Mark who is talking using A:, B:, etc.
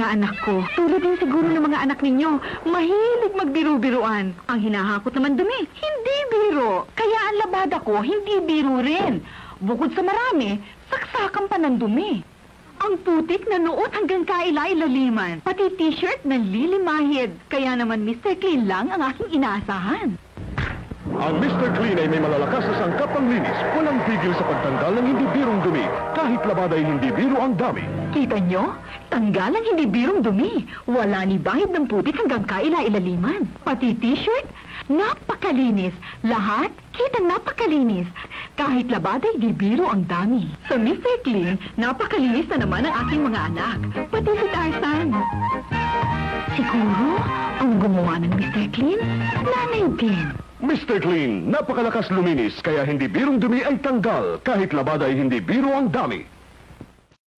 A: mga anak ko. Tulad din siguro ng mga anak ninyo. Mahilig magbiru-biruan. Ang hinahakot naman dumi, hindi biro. Kaya ang labada ko, hindi biro rin. Bukod sa marami, saksakan pa ng dumi. Ang putik na noon hanggang kaila-ilaliman. Pati t-shirt na lilimahid. Kaya naman Mr. Clean lang ang aking inaasahan.
B: Ang Mr. Clean ay may malalakas na sangkap ang linis. Walang pigil sa pagtanggal ng hindi birong dumi. Kahit labada ay hindi biro ang dami.
A: Kita nyo? Tanggal ang hindi birong dumi. Wala ni bahid ng putik hanggang kaila-ilaliman. Pati t-shirt, napakalinis. Lahat, kitang napakalinis. Kahit labada ay di biro ang dami. Sa Mr. Clean, napakalinis na naman ang aking mga anak. Pati si Tarzan. Siguro, ang gumawa ng Mr. Clean, nanay din.
B: Mr. Clean, napakalakas luminis, kaya hindi birong dumi ay tanggal. Kahit labada ay hindi biro ang dami.